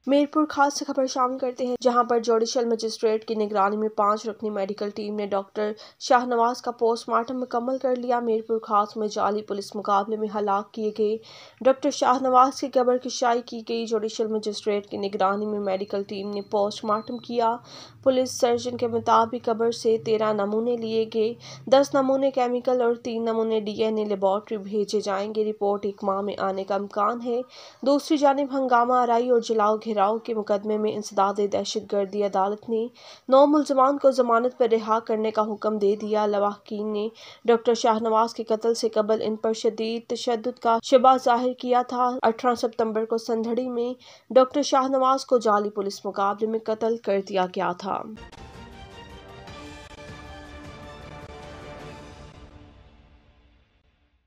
میرپور خاص سے خبر شامل کرتے ہیں، جہاں پر جوڈیشل مجسٹریٹ کی نگرانی میں 5 رکنی میڈیکل ٹیم نے ڈاکٹر شاہ نواز کا پوسٹ مارٹم مکمل کر لیا۔ میرپور خاص میں جعلی پولیس مقابلے میں ہلاک کیے گئے ڈاکٹر شاہ نواز کی قبر کی شائع کی گئی۔ جوڈیشل مجسٹریٹ کی نگرانی میں میڈیکل ٹیم نے پوسٹ مارٹم کیا۔ پولیس سرجن کے مطابق قبر سے 13 نمونے لیے گئے، 10 نمونے کیمیکل اور 3 نمونے DNA لیبارٹری بھیجے جائیں گے۔ رپورٹ 1 ماہ میں آنے کا امکان ہے۔ دوسری جانب ہنگامہ آرائی اور جلاؤ گھیراؤ کے مقدمے میں انسداد دہشت گردی عدالت نے 9 ملزمان کو ضمانت پر رہا کرنے کا حکم دے دیا۔ لواحقین نے ڈاکٹر شاہ نواز کے قتل سے قبل ان پر شدید تشدد کا شبہ ظاہر کیا تھا۔ 18 ستمبر کو سندھڑی میں ڈاکٹر شاہ نواز کو جعلی پولیس مقابلے میں قتل کر دیا گیا تھا۔